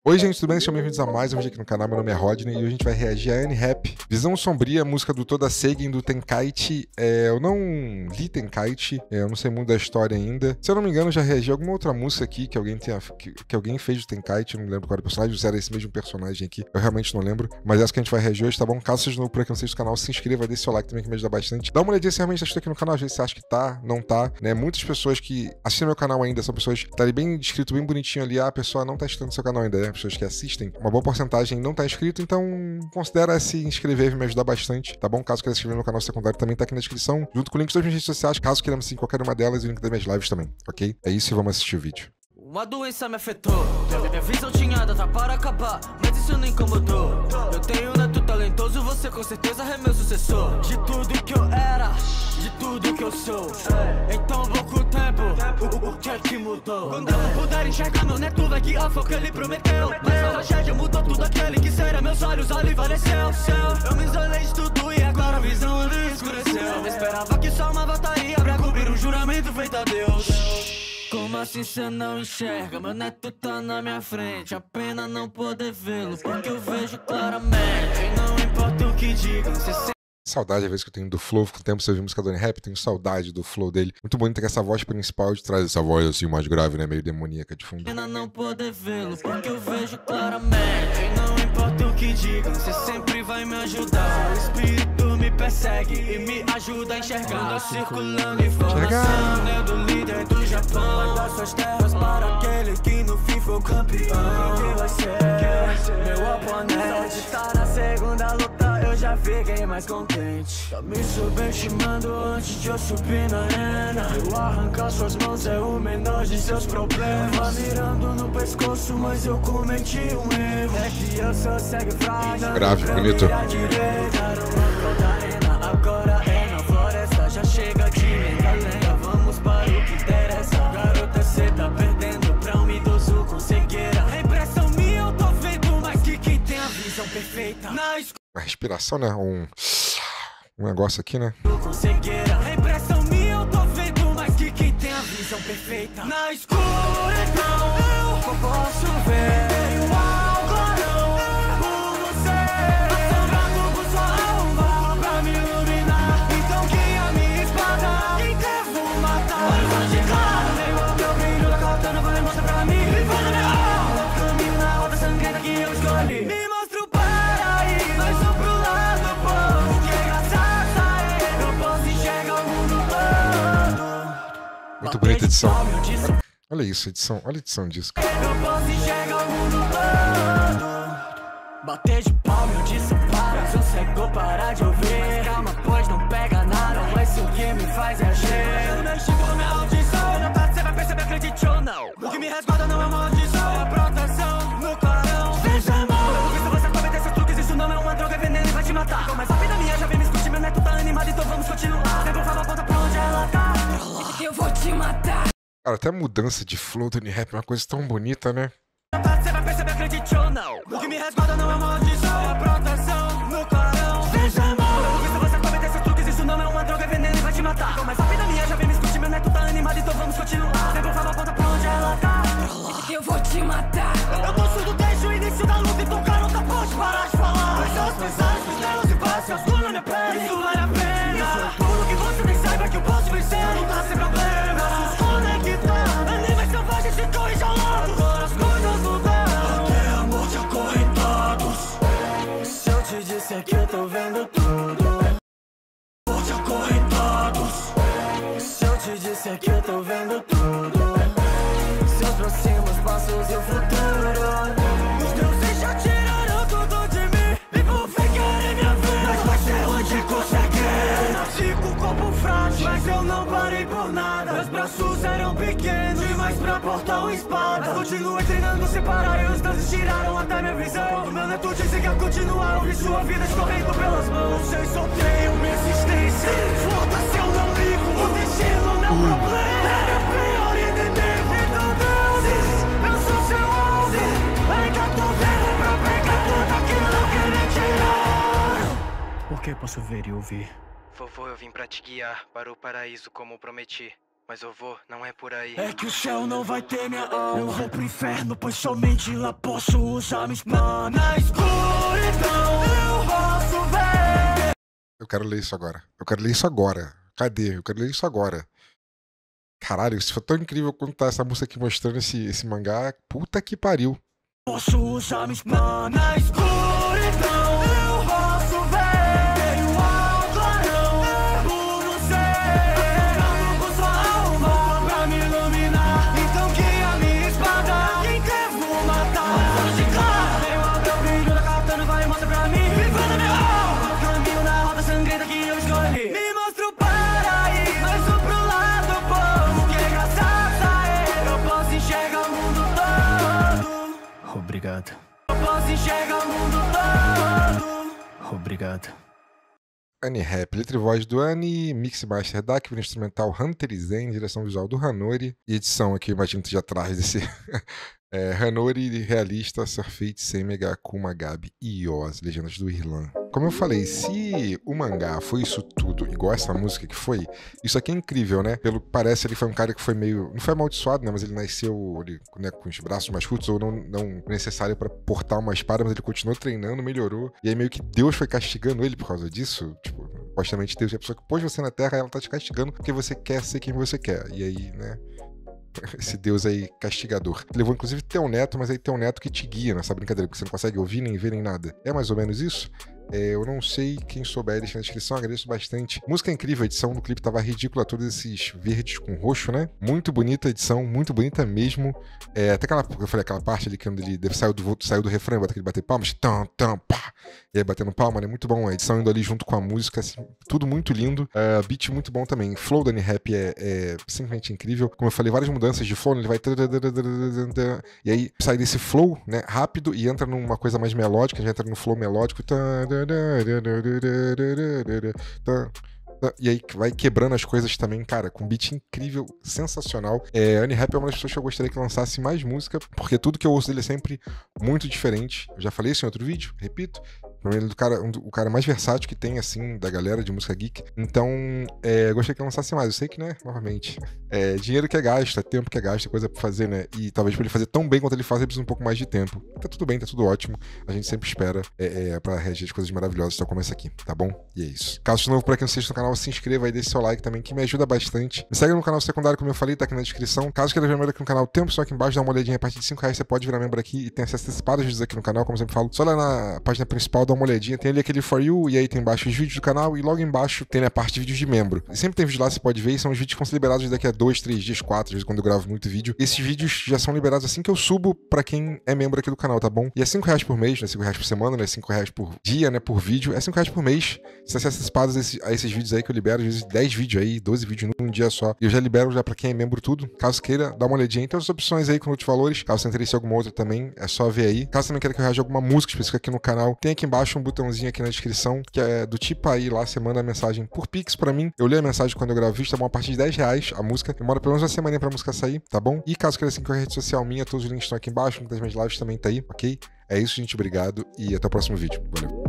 Oi gente, tudo bem? Sejam bem-vindos a mais um vídeo aqui no canal, meu nome é Rodney e hoje a gente vai reagir a N-Rap, Visão Sombria, música do Toda Seigen do Tenkaichi. Eu não li Tenkaichi, eu não sei muito da história ainda. Se eu não me engano, eu já reagi a alguma outra música aqui que alguém fez do Tenkaichi, não lembro qual era o personagem, se era esse mesmo personagem aqui, eu realmente não lembro. Mas essa que a gente vai reagir hoje, tá bom? Caso seja novo por aqui, não seja do canal, se inscreva, deixe seu like também que me ajuda bastante. Dá uma olhadinha se realmente está aqui no canal, às vezes você acha que tá, não tá, né? Muitas pessoas que assistem meu canal ainda são pessoas que tá ali bem escrito, bem bonitinho ali, a pessoa não tá assistindo seu canal ainda, né? Pessoas que assistem. Uma boa porcentagem não tá inscrito, então considera se inscrever e me ajudar bastante, tá bom? Caso queira se inscrever no meu canal secundário, também tá aqui na descrição, junto com o link das minhas redes sociais, caso queira me seguir em qualquer uma delas e o link das minhas lives também, ok? É isso e vamos assistir o vídeo. Uma doença me afetou, minha visão tinha data para acabar, mas isso não incomodou. Eu tenho um neto talentoso, você com certeza é meu sucessor. De tudo que eu era, de tudo que eu sou, em tão pouco tempo, o que é que mudou? Quando eu não puder enxergar meu neto, vai guiar foi o que ele prometeu. Mas a tragédia mudou tudo, aquele que seria meus olhos, ali valeceu. Eu me isolei de tudo e agora a visão ali escureceu. Eu esperava que só uma voltaria pra cumprir um juramento feito a Deus. Como assim cê não enxerga? Meu neto tá na minha frente, a pena não poder vê-lo, porque eu vejo claramente. E não importa o que digam, cê Saudade, às vezes, que eu tenho do flow. Com o tempo você ouviu música do N-Rap, tenho saudade do flow dele. Muito bonito que essa voz principal de trás, essa voz assim mais grave, né? Meio demoníaca de fundo. pena não poder vê-lo, porque eu vejo claramente. E não importa o que digam, cê sempre vai me ajudar. O espírito me persegue e me ajuda a enxergar. Anda circulando informação, é do líder do Japão. Manda suas terras para aquele que no fim for campeão. Quem vai ser meu oponente? Tá na segunda luta, eu já fiquei mais contente. Tá me subestimando antes de eu subir na arena. Eu arrancar suas mãos é o menor de seus problemas. Tava mirando no pescoço, mas eu cometi um erro. É que eu sou segue frágil. Grave, bonito. Agora é na floresta, já chega de lenga-lenga. Vamos para o que interessa. Garota, cê tá perdendo pra um idoso com cegueira. A impressão minha eu tô vendo mais que quem tem a visão perfeita. Na A respiração, né? Um negócio aqui, né? com cegueira. A impressão minha eu tô vendo mais que quem tem a visão perfeita. Na escuridão eu posso ver o clarão por você. Assombrado por sua alma pra me iluminar. Então quem é a minha espada? Quem devo matar? Olhos de claro, meio ao meu brilho da katana vai mostrar pra mim. Vai na minha alma, caminho na roda sangrenta que eu escolhi. Me mostra o paraíso, mas sou pro lado bom. Que graças a ele eu posso enxergar o mundo todo. Muito bonita edição. Olha isso, edição. Olha a edição disso. Eu posso enxergar o mundo todo. Bater de palma, eu disse para. Se eu cego, parar de ouvir. Mas calma, pois não pega nada. Mas o que me faz é agir. Eu não estico minha audição. Não tá, você vai perceber, acredite ou não. O que me resguarda não é uma maldição, é a proteção no clarão. Veja, amor, porque se você cometer esses truques, isso não é uma droga, é veneno e vai te matar. Mas a vida minha já vem me discutir, meu neto tá animado, então vamos continuar. Sempre fala, aponta pra onde ela tá. Eu vou te matar. Cara, até a mudança de flow do N-Rap é uma coisa tão bonita, né? Você vai perceber, acredite ou não. O que me resguarda não é uma maldição, é a proteção no clarão. Veja, amor, porque se você cometer esses truques, isso não é uma droga, é veneno e vai te matar. Mas a vida minha já vem me discutir, meu neto tá animado, então vamos continuar. Sempre fala, aponta pra onde ela tá. Eu vou te matar. Eu tô surdo desde o início da luta, então garota, pode parar de falar. Mas são as mensagens delas e passos, as duas na minha pele. Isso vale a pena. Isso é tudo que você nem saiba que eu posso vencer. Não tá sem problema. Nossos conectar. Animais selvagens se correm ao lado. Agora as coisas mudaram. Até a morte acorrentados. Se eu te disser que eu tô vendo tudo. Morte acorrentados. Se eu te disser que eu tô vendo tudo. Seus próximos passos e o futuro. Os deuses já tiraram tudo de mim. E por fim querem minha vida. Mas vai ser onde conseguir. Nasci com o corpo frágil, mas eu não parei por nada. Meus braços eram pequenos demais pra portar uma espada. Mas continuei treinando sem parar e os deuses tiraram até minha visão. Quando meu neto disse que ia continuar, eu vi sua vida escorrendo pelas mãos. Vocês só têm uma existência. Foda-se, eu não ligo. O destino não é um problema. Era pior entender. Então deuses, eu sou seu alvo. Ainda tô vendo pra pegar tudo aquilo que me tiraram. Porque posso ver e ouvir. Vovô, eu vim pra te guiar para o paraíso como prometi. mas eu vou, não é por aí. É que o céu não vai ter minha alma. Eu vou pro inferno, pois somente lá posso usar minha espada. Na escuridão eu posso ver. Eu quero ler isso agora. Eu quero ler isso agora. Cadê? Eu quero ler isso agora. Caralho, isso foi tão incrível quanto tá essa música aqui mostrando esse mangá. Puta que pariu. Posso usar minha espada. Na escuridão eu posso ver. E o clarão por você. Esperando por sua alma pra me iluminar. Então que a minha espada quem devo matar. Hoje claro, eu abro o brilho da katana e vai mostrar pra mim. Vivendo minha alma, caminho na roda sangrenta que eu escolhi. Me mostra o paraíso, mas o pro lado povo. Que graças a ele eu posso enxergar o mundo todo. Obrigado. Eu posso enxergar o mundo todo. Obrigado. AniRap, letra e voz do Ani, mix e master da Kivin instrumental Hunter Zen, direção visual do Hanori e edição aqui, eu imagino que já traz desse Hanori realista, Surfeit, Semega, Akuma, Gabi e Oz, legendas do Irlan. Como eu falei, se o mangá foi isso tudo, igual essa música que foi, isso aqui é incrível, né? Pelo que parece, ele foi um cara que foi meio... Não foi amaldiçoado, né? Mas ele nasceu né, com os braços mais curtos, ou não necessário pra portar uma espada, mas ele continuou treinando, melhorou. E aí meio que Deus foi castigando ele por causa disso. Tipo, supostamente Deus é a pessoa que pôs você na Terra, ela tá te castigando porque você quer ser quem você quer. E aí, né... Esse Deus aí castigador. Levou inclusive teu neto, mas aí teu neto que te guia nessa brincadeira, porque você não consegue ouvir, nem ver, nem nada. É mais ou menos isso? Eu não sei, quem souber, deixa na descrição, agradeço bastante. Música incrível, a edição do clipe tava ridícula, todos esses verdes com roxo, né? Muito bonita a edição, muito bonita mesmo. Até aquela, eu falei, aquela parte ali que ele saiu do refrão, bota aquele bater palmas, tam, tam, pá, e aí batendo palma, né? Muito bom, a edição indo ali junto com a música, assim, tudo muito lindo. Beat muito bom também, flow do AniRap é simplesmente incrível. Como eu falei, várias mudanças de flow, ele vai... E aí sai desse flow, né, rápido e entra numa coisa mais melódica, já entra no flow melódico, e aí vai quebrando as coisas também, cara, com um beat incrível, sensacional. AniRap é uma das pessoas que eu gostaria que lançasse mais música, porque tudo que eu ouço dele é sempre muito diferente. Eu já falei isso em outro vídeo, repito. Ele é o cara mais versátil que tem, assim, da galera de música geek. Então, eu gostaria que ele lançasse mais. Eu sei que, né, novamente, dinheiro que é gasto, é tempo que é gasto, é coisa pra fazer, né? E talvez pra ele fazer tão bem quanto ele faz, ele precisa um pouco mais de tempo. Tá tudo bem, tá tudo ótimo. A gente sempre espera pra reagir de coisas maravilhosas, tal como essa aqui, tá bom? E é isso. Caso de novo, pra quem não seja no canal, se inscreva aí, deixe seu like também, que me ajuda bastante. Me segue no canal secundário, como eu falei, tá aqui na descrição. Caso queira virar membro aqui no canal, tem um pessoal aqui embaixo, dá uma olhadinha. A partir de R$5 você pode virar membro aqui e tem acesso a antecipado aos vídeos aqui no canal, como eu sempre falo. Só lá na página principal, dá uma olhadinha. Tem ali aquele For You, e aí tem embaixo os vídeos do canal, e logo embaixo tem a parte de vídeos de membro. E sempre tem vídeo lá, você pode ver, e são os vídeos que vão ser liberados daqui a 2, 3 dias, 4 dias, quando eu gravo muito vídeo. Esses vídeos já são liberados assim que eu subo pra quem é membro aqui do canal, tá bom? E é R$5 por mês, não é R$5 por semana, não é R$5 por dia, né, por vídeo, é R$5 por mês. Você acessa antecipados a esses vídeos aí que eu libero, às vezes 10 vídeos aí, 12 vídeos num dia só. E eu já libero já pra quem é membro tudo. Caso queira, dá uma olhadinha. Tem outras opções aí com outros valores. Caso você interesse em alguma outra também, é só ver aí. Caso também queira que eu reaja alguma música específica aqui no canal, tem aqui embaixo um botãozinho aqui na descrição, que é do tipo aí, lá você manda a mensagem por Pix pra mim. Eu leio a mensagem quando eu gravo vídeo, tá bom? A partir de R$10 a música. Demora pelo menos uma semana pra música sair, tá bom? E caso queira seguir com a rede social minha, todos os links estão aqui embaixo, uma das minhas lives também tá aí, ok? É isso, gente. Obrigado e até o próximo vídeo. Valeu.